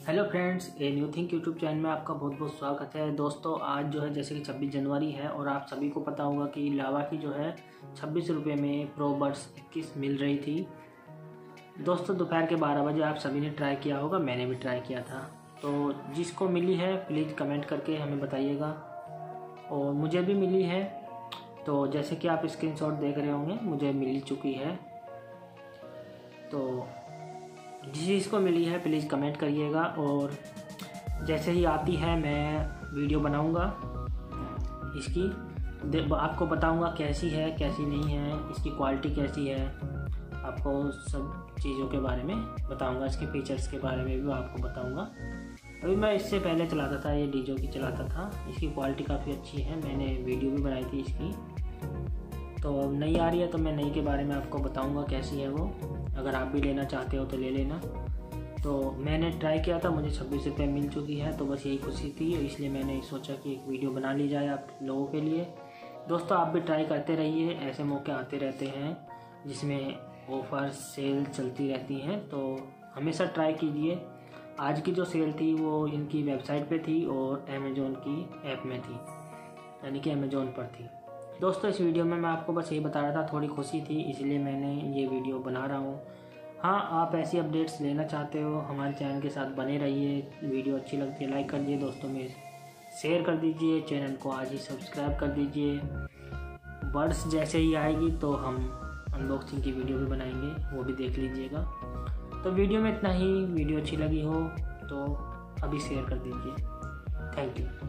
Hello friends, a new think YouTube channel में आपका बहुत बहुत स्वागत है। दोस्तों आज जो है जैसे कि 26 जनवरी है और आप सभी को पता होगा कि लावा की जो है 26 रुपये में प्रो बड्स 21 मिल रही थी। दोस्तों दोपहर के 12 बजे आप सभी ने ट्राई किया होगा, मैंने भी ट्राई किया था। तो जिसको मिली है प्लीज़ कमेंट करके हमें बताइएगा। और मुझे भी मिली है, तो जैसे कि आप स्क्रीनशॉट देख रहे होंगे मुझे मिल चुकी है। तो जिसको मिली है प्लीज़ कमेंट करिएगा और जैसे ही आती है मैं वीडियो बनाऊंगा इसकी, आपको बताऊंगा कैसी है कैसी नहीं है, इसकी क्वालिटी कैसी है, आपको सब चीज़ों के बारे में बताऊंगा। इसके फीचर्स के बारे में भी आपको बताऊंगा। अभी मैं इससे पहले चलाता था, ये डीजो की चलाता था। इसकी क्वालिटी काफ़ी अच्छी है, मैंने वीडियो भी बनाई थी इसकी। तो नई आ रही है तो मैं नई के बारे में आपको बताऊंगा कैसी है वो। अगर आप भी लेना चाहते हो तो ले लेना। तो मैंने ट्राई किया था, मुझे 26 रुपये मिल चुकी है, तो बस यही खुशी थी, इसलिए मैंने सोचा कि एक वीडियो बना ली जाए आप लोगों के लिए। दोस्तों आप भी ट्राई करते रहिए, ऐसे मौके आते रहते हैं जिसमें ऑफ़र सेल चलती रहती हैं, तो हमेशा ट्राई कीजिए। आज की जो सेल थी वो इनकी वेबसाइट पे थी और अमेज़ॉन की ऐप में थी, यानी कि अमेज़ॉन पर थी। दोस्तों इस वीडियो में मैं आपको बस यही बता रहा था, थोड़ी खुशी थी इसलिए मैंने ये वीडियो बना रहा हूँ। हाँ, आप ऐसी अपडेट्स लेना चाहते हो हमारे चैनल के साथ बने रहिए। वीडियो अच्छी लगती है लाइक कर दीजिए, दोस्तों में शेयर कर दीजिए, चैनल को आज ही सब्सक्राइब कर दीजिए। बड्स जैसे ही आएगी तो हम अनबॉक्सिंग की वीडियो भी बनाएंगे, वो भी देख लीजिएगा। तो वीडियो में इतना ही। वीडियो अच्छी लगी हो तो अभी शेयर कर दीजिए। Thank you.